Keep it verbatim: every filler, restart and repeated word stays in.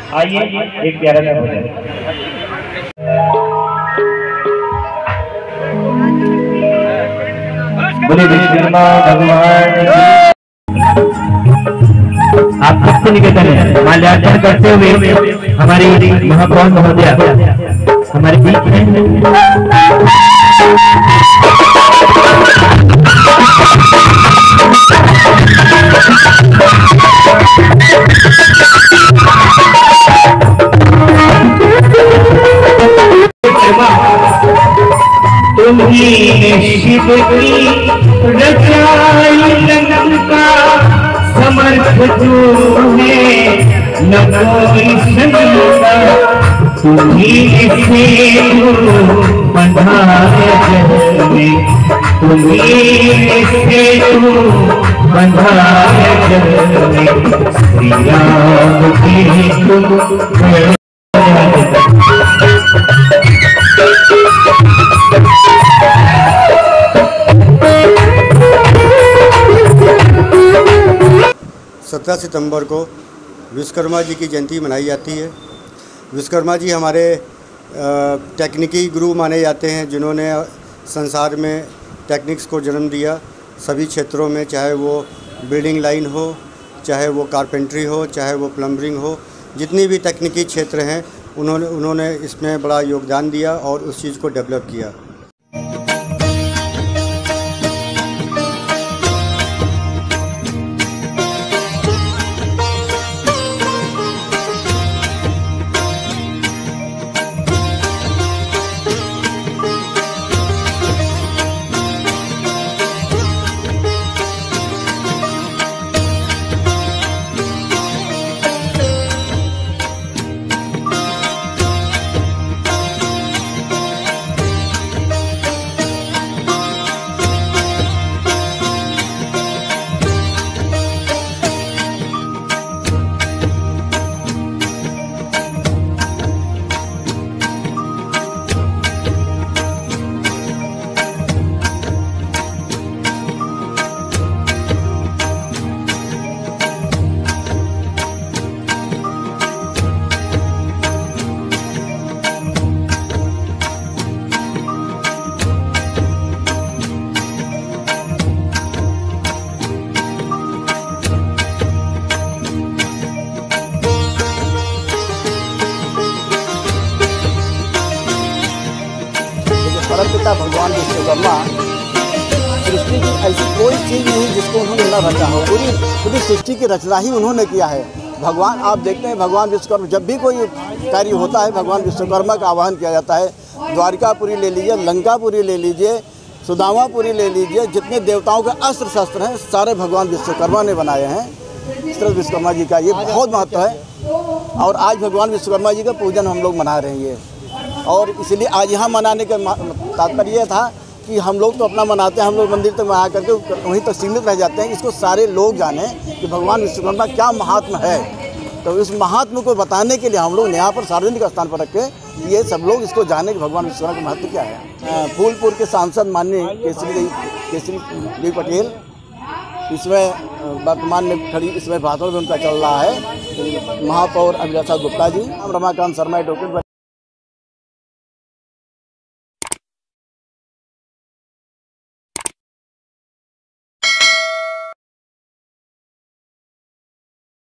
आइए एक प्यारा सा भजन। बोले विश्वकर्मा भगवान। आप सबको निवेदन है माल्यार्पण करते हुए हमारी महापौर महोदया हमारे बीच में तुम्ही शिव की रचाई लंका समर्थ तू है न कोई शंका तुम्ही से बंधाए जग में तुम्ही से बंधाए जग में श्री राम की तुम सत्रह सितंबर को विश्वकर्मा जी की जयंती मनाई जाती है। विश्वकर्मा जी हमारे टेक्निकी गुरु माने जाते हैं, जिन्होंने संसार में टेक्निक्स को जन्म दिया सभी क्षेत्रों में, चाहे वो बिल्डिंग लाइन हो, चाहे वो कारपेंट्री हो, चाहे वो प्लम्बरिंग हो, जितनी भी तकनीकी क्षेत्र हैं उन्होंने उन्होंने इसमें बड़ा योगदान दिया और उस चीज़ को डेवलप किया। परमपिता भगवान विश्वकर्मा सृष्टि की ऐसी कोई चीज़ नहीं जिसको उन्होंने न रचा हो। पूरी पूरी सृष्टि की रचना ही उन्होंने किया है। भगवान आप देखते हैं भगवान विश्वकर्मा जब भी कोई कार्य होता है भगवान विश्वकर्मा का आह्वान किया जाता है। द्वारिकापुरी ले लीजिए, लंकापुरी ले लीजिए, सुदामापुरी ले लीजिए, जितने देवताओं के अस्त्र शस्त्र हैं सारे भगवान विश्वकर्मा ने बनाए हैं। इस तरह विश्वकर्मा जी का ये बहुत महत्व है और आज भगवान विश्वकर्मा जी का पूजन हम लोग मना रहे हैं। और इसलिए आज यहाँ मनाने का तात्पर्य था कि हम लोग तो अपना मनाते हैं, हम लोग मंदिर तक मना करके वहीं तक सीमित रह जाते हैं। इसको सारे लोग जाने कि भगवान विश्वकर्मा क्या महात्मा है, तो इस महात्मा को बताने के लिए हम लोग यहाँ पर सार्वजनिक स्थान पर रखे ये सब लोग इसको जाने कि भगवान विश्वकर्मा का महत्व क्या है। फूलपुर के सांसद माननीय केसरी केसरी देवी पटेल इसमें वर्तमान में खड़ी इसमें भाषण में उनका चल रहा है। महापौर अभिलाषा गुप्ता जी, रमाकांत शर्मा डॉक्टर